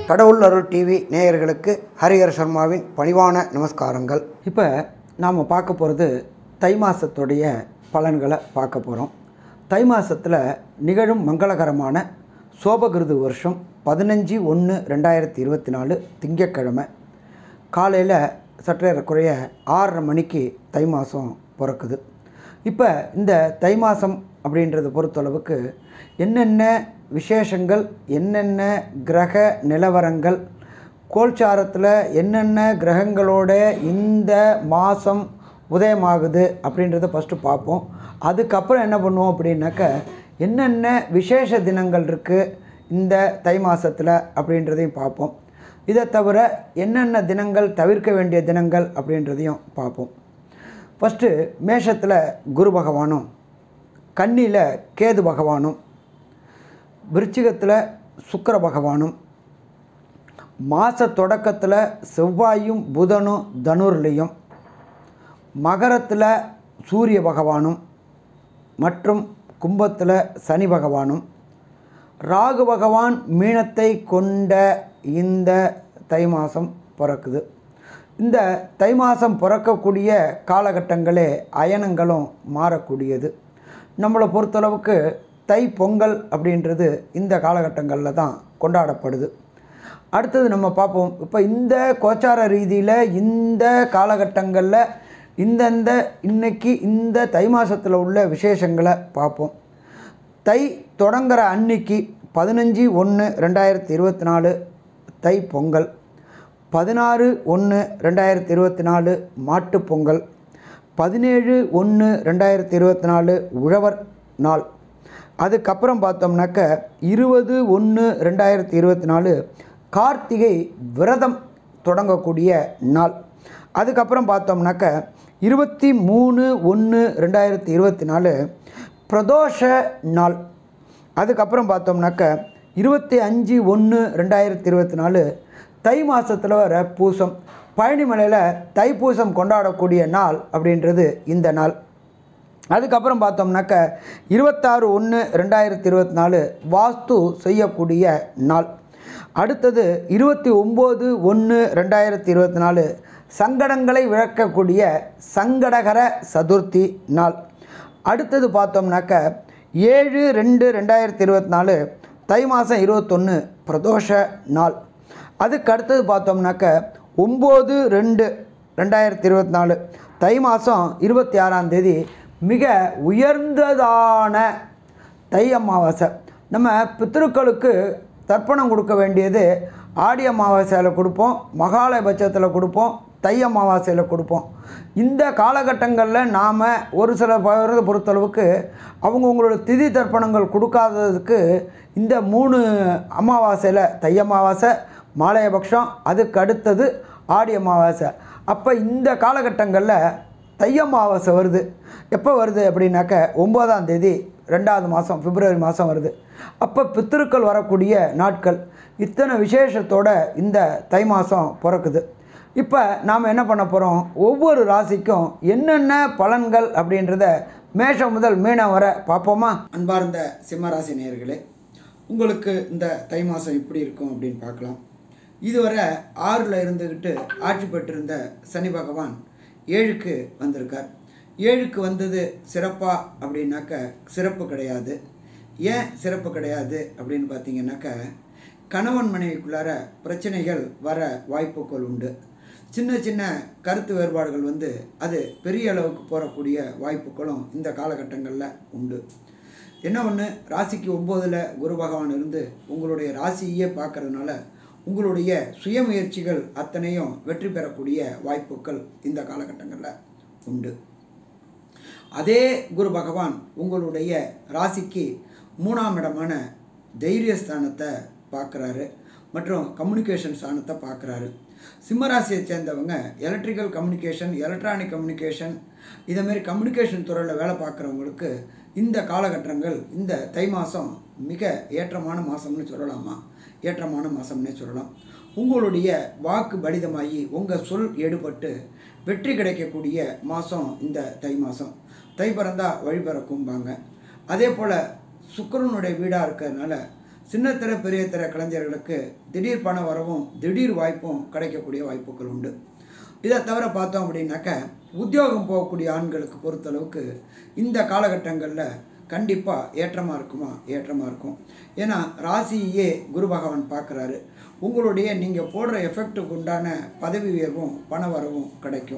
கடவுள் அருள் டிவி நேயர்களுக்கு ஹரிஹர சர்மாவின் பணிவான நமஸ்காரங்கள். இப்போ நாம் பார்க்க போகிறது தை மாதத்துடைய பலன்களை பார்க்க போகிறோம். தை மாதத்தில் நிகழும் மங்களகரமான சோபகிருது வருஷம் 15/1/2024 திங்கட்கிழமை காலையில் சற்றேறக்குறைய 6:30 மணிக்கு தை மாதம் பிறக்குது. இப்போ இந்த தை மாதம் அப்படின்றத பொறுத்தளவுக்கு என்னென்ன விசேஷங்கள், என்னென்ன கிரக நிலவரங்கள், கோல்சாரத்தில் என்னென்ன கிரகங்களோட இந்த மாதம் உதயமாகுது அப்படின்றத ஃபஸ்ட்டு பார்ப்போம். அதுக்கப்புறம் என்ன பண்ணுவோம் அப்படின்னாக்க என்னென்ன விசேஷ தினங்கள் இருக்குது இந்த தை மாதத்தில் அப்படின்றதையும் பார்ப்போம். இதை தவிர என்னென்ன தினங்கள் தவிர்க்க வேண்டிய தினங்கள் அப்படின்றதையும் பார்ப்போம். ஃபஸ்ட்டு மேஷத்தில் குரு பகவானும், கன்னியில் கேது பகவானும், விருச்சிகத்தில் சுக்கிர பகவானும், மாத தொடக்கத்தில் செவ்வாயும் புதனும் தனுர்லையும், மகரத்தில் சூரிய பகவானும் மற்றும் கும்பத்தில் சனி பகவானும், ராகு பகவான் மீனத்தை கொண்ட இந்த தை மாதம் பிறக்குது. இந்த தை மாதம் பிறக்கக்கூடிய காலகட்டங்களே அயனங்களும் மாறக்கூடியது. நம்மளை பொறுத்தளவுக்கு தை பொங்கல் அப்படின்றது இந்த காலகட்டங்களில் தான் கொண்டாடப்படுது. அடுத்தது நம்ம பார்ப்போம். இப்போ இந்த கோச்சார ரீதியில் இந்த காலகட்டங்களில் இன்னைக்கு இந்த தை மாதத்தில் உள்ள விசேஷங்களை பார்ப்போம். தை தொடங்குகிற அன்னைக்கு 15/1/2024 தை பொங்கல், 16/1/2024 மாட்டுப் பொங்கல், 17/1/2024 உழவர் நாள். அதுக்கப்புறம் பார்த்தோம்னாக்க 20/1/2024 கார்த்திகை விரதம் தொடங்கக்கூடிய நாள். அதுக்கப்புறம் பார்த்தோம்னாக்க 23/1/2024 பிரதோஷ நாள். அதுக்கப்புறம் பார்த்தோம்னாக்க 25/1/2024 தை மாதத்தில் வர பூசம், பழனிமலையில் தைப்பூசம் கொண்டாடக்கூடிய நாள் அப்படின்றது இந்த நாள். அதுக்கப்புறம் பார்த்தோம்னாக்க 26/1/2024 வாஸ்து செய்யக்கூடிய நாள். அடுத்தது 29/1/2024 சங்கடங்களை விளக்கக்கூடிய சங்கடகர சதுர்த்தி நாள். அடுத்தது பார்த்தோம்னாக்க 7/2/2024 தை மாதம் 21 பிரதோஷ நாள். அதுக்கு அடுத்தது பார்த்தோம்னாக்க 9/2/2024 தை மாதம் 26ஆம் தேதி மிக உயர்ந்ததான தை அமாவாசை. நம்ம பித்ருக்களுக்கு தர்ப்பணம் கொடுக்க வேண்டியது ஆடி அமாவாசையில் கொடுப்போம், மகாலய பட்சத்தில் கொடுப்போம், தை அமாவாசையில் கொடுப்போம். இந்த காலகட்டங்களில் நாம் ஒரு சில பேரை பொறுத்தளவுக்கு அவங்களோட திதி தர்ப்பணங்கள் கொடுக்காததுக்கு இந்த 3 அமாவாசையில் தை அமாவாசை, மாலையபக்ஷம், அதுக்கு அடுத்தது ஆடி அமாவாசை. அப்போ இந்த காலகட்டங்களில் தை அமாவாசை வருது. எப்போ வருது அப்படின்னாக்க 9ஆம் தேதி 2வது மாதம் பிப்ரவரி மாதம் வருது. அப்போ பித்திருக்கள் வரக்கூடிய நாட்கள். இத்தனை விசேஷத்தோட இந்த தை மாதம் பிறக்குது. இப்போ நாம் என்ன பண்ண போகிறோம், ஒவ்வொரு ராசிக்கும் என்னென்ன பலன்கள் அப்படின்றத மேஷம் முதல் மீனம் வரை பார்ப்போமா? அன்பார்ந்த சிம்மராசி நேயர்களே, உங்களுக்கு இந்த தை மாதம் எப்படி இருக்கும் அப்படின்னு பார்க்கலாம். இதுவரை 6ல் இருந்துக்கிட்டு ஆட்சி பெற்றிருந்த சனி பகவான் 7க்கு வந்திருக்கார். 7க்கு வந்தது சிறப்பா அப்படின்னாக்க சிறப்பு கிடையாது. ஏன் சிறப்பு கிடையாது அப்படின்னு பார்த்தீங்கன்னாக்க கணவன் மனைவிக்குள்ளார பிரச்சனைகள் வர வாய்ப்புகள் உண்டு. சின்ன சின்ன கருத்து வேறுபாடுகள் அது பெரிய அளவுக்கு போகக்கூடிய வாய்ப்புகளும் இந்த காலகட்டங்களில் உண்டு. என்ன ஒன்று, ராசிக்கு 9ல் குரு பகவான் இருந்து உங்களுடைய ராசியே பார்க்கறதுனால உங்களுடைய சுயமுயற்சிகள் அத்தனையும் வெற்றி பெறக்கூடிய வாய்ப்புகள் இந்த காலகட்டங்களில் உண்டு. அதே குரு பகவான் உங்களுடைய ராசிக்கு 3ஆம் இடமான தைரியஸ்தானத்தை பார்க்குறாரு மற்றும் கம்யூனிகேஷன் ஸ்தானத்தை பார்க்குறாரு. சிம்மராசியை சேர்ந்தவங்க எலக்ட்ரிக்கல் கம்யூனிகேஷன், எலக்ட்ரானிக் கம்யூனிகேஷன், இதேமாரி கம்யூனிகேஷன் துறையில் வேலை பார்க்குறவங்களுக்கு இந்த காலகட்டங்கள் இந்த தை மாதம் மிக ஏற்றமான மாதம்னு சொல்லலாமா? ஏற்றமான மாதம்னே சொல்லலாம். உங்களுடைய வாக்கு பலிதமாகி உங்கள் சொல் எடுபட்டு வெற்றி கிடைக்கக்கூடிய மாதம் இந்த தை மாதம். தை பிறந்தா வழி பிறக்கும்பாங்க. அதே போல் சுக்கிரனுடைய வீடாக இருக்கிறதுனால சின்னத்திர பெரிய திற கலைஞர்களுக்கு திடீர் பண வரவும் திடீர் வாய்ப்பும் கிடைக்கக்கூடிய வாய்ப்புகள் உண்டு. இதை தவிர பார்த்தோம் அப்படின்னாக்க உத்தியோகம் போகக்கூடிய ஆண்களுக்கு பொறுத்தளவுக்கு இந்த காலகட்டங்களில் கண்டிப்பாக ஏற்றமாக இருக்குமா? ஏற்றமாக இருக்கும். ஏன்னா ராசியே குரு பகவான் பார்க்குறாரு. உங்களுடைய நீங்கள் போடுற எஃபெக்ட்டுக்கு உண்டான பதவி உயர்வும் பண வரவும் கிடைக்கும்.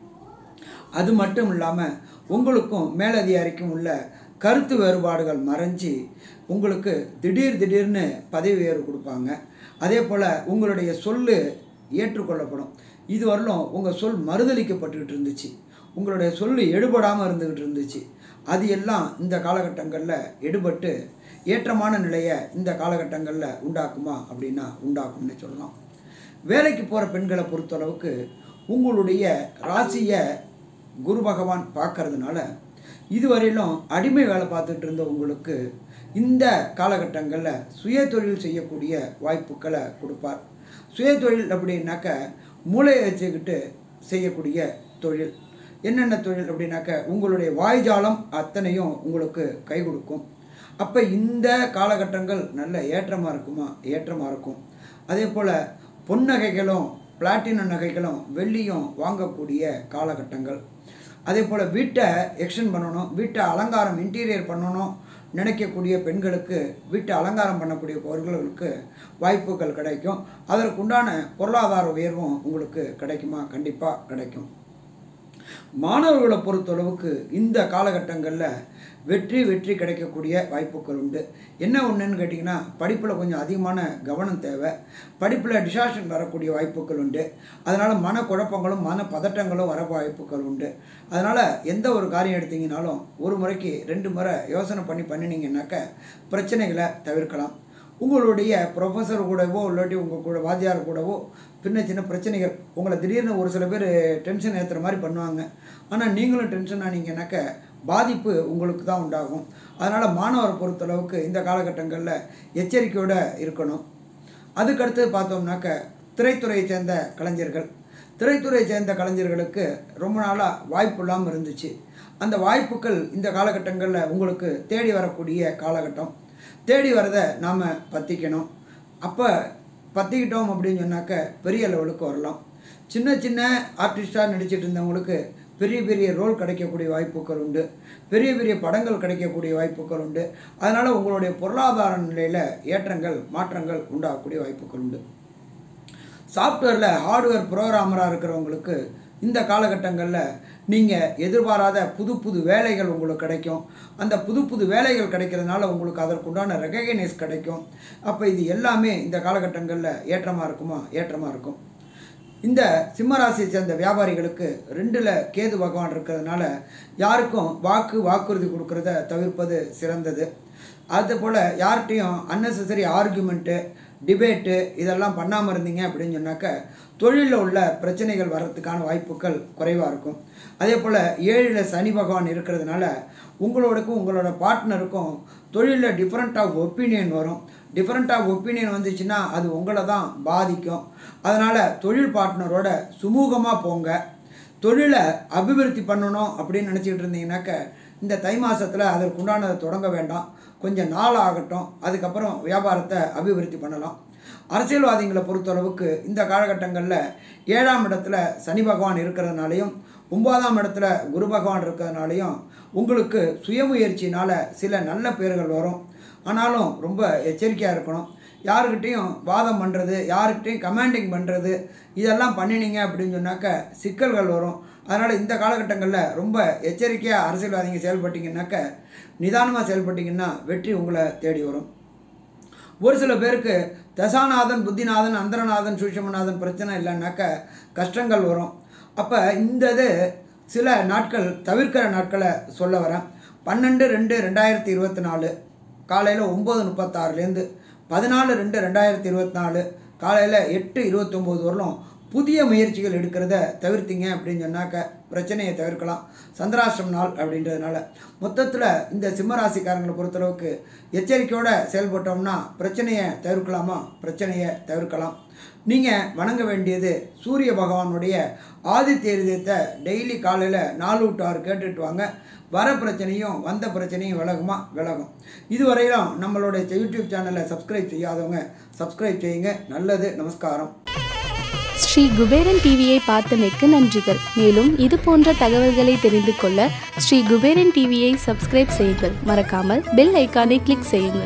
அது மட்டும் இல்லாமல் உங்களுக்கும் மேலதிகாரிக்கும் உள்ள கருத்து வேறுபாடுகள் மறைஞ்சி உங்களுக்கு திடீர்னு பதவி உயர்வு கொடுப்பாங்க. அதே போல் உங்களுடைய சொல் ஏற்றுக்கொள்ளப்படும். இதுவரையிலும் உங்கள் சொல் மறுதளிக்கப்பட்டுக்கிட்டு இருந்துச்சு, உங்களுடைய சொல் எடுபடாமல் இருந்துக்கிட்டு இருந்துச்சு. அது எல்லாம் இந்த காலகட்டங்களில் எடுபட்டு ஏற்றமான நிலையை இந்த காலகட்டங்களில் உண்டாக்குமா அப்படின்னா உண்டாக்கும்னு சொல்லலாம். வேலைக்கு போகிற பெண்களை பொறுத்தளவுக்கு உங்களுடைய ராசியை குரு பகவான் பார்க்கறதுனால இதுவரையிலும் அடிமை வேலை பார்த்துட்டு இருந்த உங்களுக்கு இந்த காலகட்டங்களில் சுய தொழில் செய்யக்கூடிய வாய்ப்புகளை கொடுப்பார். சுய தொழில் அப்படின்னாக்க மூளையை வச்சுக்கிட்டு செய்யக்கூடிய தொழில். என்னென்ன தொழில் அப்படின்னாக்க உங்களுடைய வாய்ஜாலம் அத்தனையும் உங்களுக்கு கை கொடுக்கும். அப்போ இந்த காலகட்டங்கள் நல்ல ஏற்றமாக இருக்குமா? ஏற்றமாக இருக்கும். அதே போல் பொன்னகைகளும் பிளாட்டினம் நகைகளும் வெள்ளியும் வாங்கக்கூடிய காலகட்டங்கள். அதே போல் வீட்டை எக்ஸ்டெண்ட் பண்ணணும், வீட்டை அலங்காரம் இன்டீரியர் பண்ணணும் நினைக்கக்கூடிய பெண்களுக்கு வீட்டை அலங்காரம் பண்ணக்கூடியவர்களுக்கு வாய்ப்புகள் கிடைக்கும். அதற்குண்டான பொருளாதார உயர்வும் உங்களுக்கு கிடைக்குமா? கண்டிப்பாக கிடைக்கும். மாணவர்களை பொறுத்தளவுக்கு இந்த காலகட்டங்களில் வெற்றி கிடைக்கக்கூடிய வாய்ப்புகள் உண்டு. என்ன ஒன்றுன்னு கேட்டிங்கன்னா படிப்பில் கொஞ்சம் அதிகமான கவனம் தேவை. படிப்பில் டிசாஸ்டன் வரக்கூடிய வாய்ப்புகள் உண்டு. அதனால் மனக்குழப்பங்களும் மன பதட்டங்களும் வர வாய்ப்புகள் உண்டு. அதனால் எந்த ஒரு காரியம் எடுத்தீங்கனாலும் ஒரு முறைக்கு 2 முறை யோசனை பண்ணினீங்கன்னாக்க பிரச்சனைகளை தவிர்க்கலாம். உங்களுடைய ப்ரொஃபஸர் கூடவோ இல்லாட்டி உங்கள் கூட வாத்தியார் கூடவோ சின்ன பிரச்சனைகள் உங்களை திடீர்னு ஒரு சில பேர் டென்ஷன் ஏற்றுற மாதிரி பண்ணுவாங்க. ஆனால் நீங்களும் டென்ஷன் ஆனீங்கன்னாக்க பாதிப்பு உங்களுக்கு தான் உண்டாகும். அதனால் மாணவரை பொறுத்தளவுக்கு இந்த காலகட்டங்களில் எச்சரிக்கையோடு இருக்கணும். அதுக்கடுத்து பார்த்தோம்னாக்க திரைத்துறையை சேர்ந்த கலைஞர்களுக்கு ரொம்ப நாளாக வாய்ப்பு இல்லாமல் இருந்துச்சு. அந்த வாய்ப்புகள் இந்த காலகட்டங்களில் உங்களுக்கு தேடி வரக்கூடிய காலகட்டம். தேடி வரதை நாம் பற்றிக்கணும். அப்போ பற்றிக்கிட்டோம் அப்படின்னு சொன்னாக்க பெரிய லெவலுக்கு வரலாம். சின்ன ஆர்டிஸ்டாக நடிச்சிட்டு இருந்தவங்களுக்கு பெரிய ரோல் கிடைக்கக்கூடிய வாய்ப்புகள் உண்டு. பெரிய படங்கள் கிடைக்கக்கூடிய வாய்ப்புகள் உண்டு. அதனால் உங்களுடைய பொருளாதார நிலையில் ஏற்றங்கள் மாற்றங்கள் உண்டாகக்கூடிய வாய்ப்புகள் உண்டு. சாஃப்ட்வேரில் ஹார்ட்வேர் ப்ரோக்ராமராக இருக்கிறவங்களுக்கு இந்த காலகட்டங்களில் நீங்கள் எதிர்பாராத புது வேலைகள் உங்களுக்கு கிடைக்கும். அந்த புது வேலைகள் கிடைக்கிறதுனால உங்களுக்கு அதற்குண்டான ரெகக்னைஸ் கிடைக்கும். அப்போ இது எல்லாமே இந்த காலகட்டங்களில் ஏற்றமாக இருக்குமா? ஏற்றமாக இருக்கும். இந்த சிம்மராசியை சேர்ந்த வியாபாரிகளுக்கு 2ல் கேது பகவான் இருக்கிறதுனால யாருக்கும் வாக்குறுதி கொடுக்கறத தவிர்ப்பது சிறந்தது. அதுபோல் யார்கிட்டையும் அன்னெசரி ஆர்குமெண்ட்டு டிபேட்டு இதெல்லாம் பண்ணாமல் இருந்தீங்க அப்படின்னு சொன்னாக்க தொழிலில் உள்ள பிரச்சனைகள் வர்றதுக்கான வாய்ப்புகள் குறைவாக இருக்கும். அதே போல் 7ல் சனி பகவான் இருக்கிறதுனால உங்களோடக்கும் உங்களோட பார்ட்னருக்கும் தொழிலில் டிஃப்ரெண்ட் ஆஃப் ஒப்பீனியன் வரும். டிஃப்ரெண்ட் ஆஃப் ஒப்பீனியன் வந்துச்சுன்னா அது உங்களை தான் பாதிக்கும். அதனால் தொழில் பார்ட்னரோட சுமூகமாக போங்க. தொழிலை அபிவிருத்தி பண்ணணும் அப்படின்னு நினச்சிக்கிட்டு இருந்தீங்கன்னாக்க இந்த தை மாதத்தில் அதற்குண்டானதை தொடங்க வேண்டாம். கொஞ்சம் நாள் ஆகட்டும். அதுக்கப்புறம் வியாபாரத்தை அபிவிருத்தி பண்ணலாம். அரசியல்வாதிகளை பொறுத்தளவுக்கு இந்த காலகட்டங்களில் 7ஆம் இடத்துல சனி பகவான் இருக்கிறதுனாலையும் 9ஆம் இடத்துல குரு பகவான் இருக்கிறதுனாலையும் உங்களுக்கு சுயமுயற்சினால் சில நல்ல பேர்கள் வரும். ஆனாலும் ரொம்ப எச்சரிக்கையாக இருக்கணும். யாருக்கிட்டையும் வாதம் பண்ணுறது, யாருக்கிட்டையும் கமாண்டிங் பண்ணுறது இதெல்லாம் பண்ணினீங்க அப்படின்னு சொன்னாக்க சிக்கல்கள் வரும். அதனால் இந்த காலகட்டங்களில் ரொம்ப எச்சரிக்கையாக அரசியல்வாதிங்க செயல்பட்டீங்கன்னாக்க நிதானமாக செயல்பட்டீங்கன்னா வெற்றி உங்களை தேடி வரும். ஒரு சில பேருக்கு தசாநாதன் புத்திநாதன் அந்தரநாதன் சூட்சுமநாதன் பிரச்சனை இல்லைன்னாக்க கஷ்டங்கள் வரும். அப்போ இந்த சில நாட்கள் தவிர்க்கிற நாட்களை சொல்ல வரேன். 12/2/2024 காலையில் 9:36லேருந்து 14/2/2024 காலையில் 8:29 வரலும் புதிய முயற்சிகள் எடுக்கிறத தவிர்த்திங்க அப்படின்னு சொன்னாக்க பிரச்சனையை தவிர்க்கலாம். சந்திராஷ்டம நாள் அப்படின்றதுனால மொத்தத்தில் இந்த சிம்மராசிக்காரங்களை பொறுத்தளவுக்கு எச்சரிக்கையோடு செயல்பட்டோம்னா பிரச்சனையை தவிர்க்கலாமா? பிரச்சனையை தவிர்க்கலாம். நீங்கள் வணங்க வேண்டியது சூரிய பகவானுடைய ஆதித்ய ஹிருதயத்தை டெய்லி காலையில் 4 to 6 கேட்டுட்டு வாங்க. வர பிரச்சனையும் வந்த பிரச்சனையும் விலகும். இதுவரையிலும் நம்மளுடைய யூடியூப் சேனலை சப்ஸ்கிரைப் செய்யாதவங்க சப்ஸ்கிரைப் செய்யுங்க. நல்லது. நமஸ்காரம். ஸ்ரீ குபேரன் டிவியை பார்த்தமைக்கு நன்றிகள். மேலும் இது போன்ற தகவல்களை தெரிந்து கொள்ள ஸ்ரீ குபேரன் டிவியை சப்ஸ்கிரைப் செய்யுங்கள். மறக்காமல் பெல் ஐக்கானை கிளிக் செய்யுங்கள்.